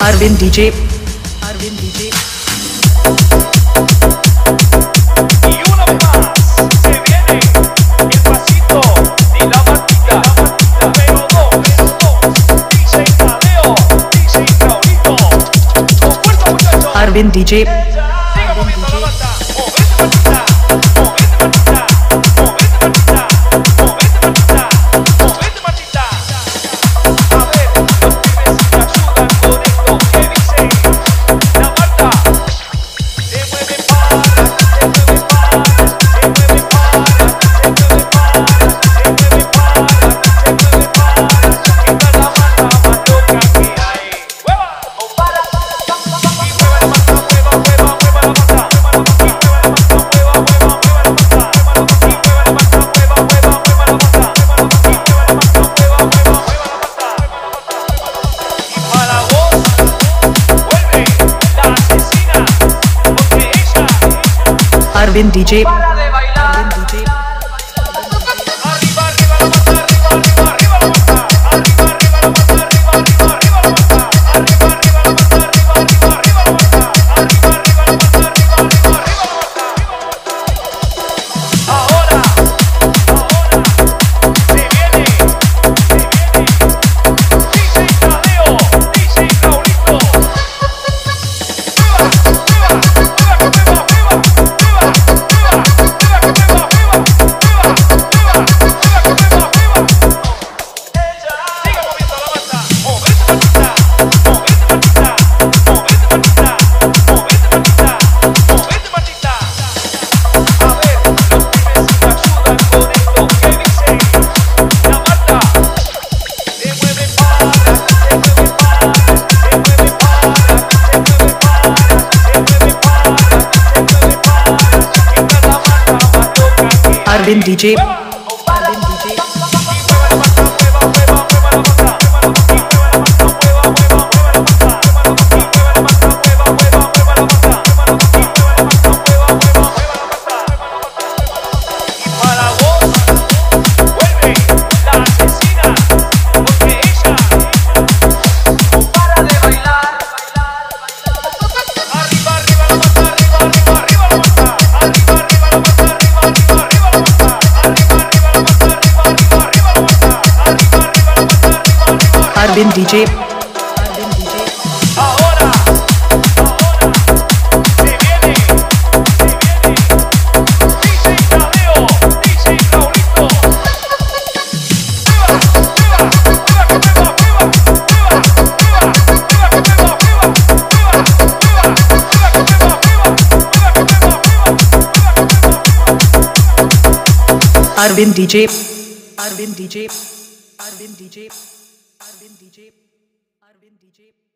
Arvind DJ. Arvind DJ. Y una vez más se viene el pasito de la matita. Pero dos, DJ Tadeo, DJ Raulito. Con fuerza, muchachos. Arvind DJ. Siga moviendo la bata. Movete matita, movete matita, movete matita, movete matita, movete matita. A ver, los pibes me ayudan con esto que dice la Marta. Se mueve para, se mueve para, se mueve para, se mueve para, se mueve para, se mueve para. Esta es la Marta más loca que hay. ¡Mueva! ¡O para! Y mueva la Marta, mueva, mueva, mueva la Marta. Y mueva la Marta, mueva, mueva, mueva la Marta. Y mueva la Marta, mueva, mueva, mueva la Marta. Y mueva la Marta, mueva, mueva, mueva la Marta. Y para vos vuelve la asesina, porque ella Arvind DJ. para de bailar. Arvind DJ. Arriba, arriba la Marta, arriba, arriba, arriba la Marta. Arriba, arriba la Marta, arriba, arriba, arriba la Marta. Arriba, arriba la Marta, arriba, arriba, arriba la Marta. Arriba, arriba la Marta, arriba, arriba, arriba la Marta. Ahora se viene DJ Tadeo, DJ Raulito. Siga moviendo la bata. Movete matita, movete matita, movete matita, movete matita, movete matita. A ver, los pibes me ayudan con esto que dice la Marta. Se mueve para, se mueve para, se mueve para, se mueve para, se mueve para, se mueve para. Esta es la Marta más loca que hay. Arvind DJ. O para. Y mueva la Marta, mueva, mueva, mueva la Marta. Y mueva la Marta, mueva, mueva, mueva la Marta. Y mueva la Marta, mueva, mueva, mueva la Marta. Y mueva la Marta, mueva, mueva, mueva la Marta. Y para vos vuelve la asesina, porque ella no para de bailar. Arriba, arriba la Marta, arriba, arriba, arriba la Marta. Arriba, arriba la Marta, arriba, arriba, arriba la Marta. Arriba, arriba la Marta, arriba, arriba, arriba la Marta. Arriba, arriba la Marta, arriba, arriba. Arvind DJ. Arvind DJ. Ahora se viene DJ Tadeo, DJ Raulito. Arvind DJ. Arvind DJ. Arvind DJ. Arvind DJ. Arvind DJ.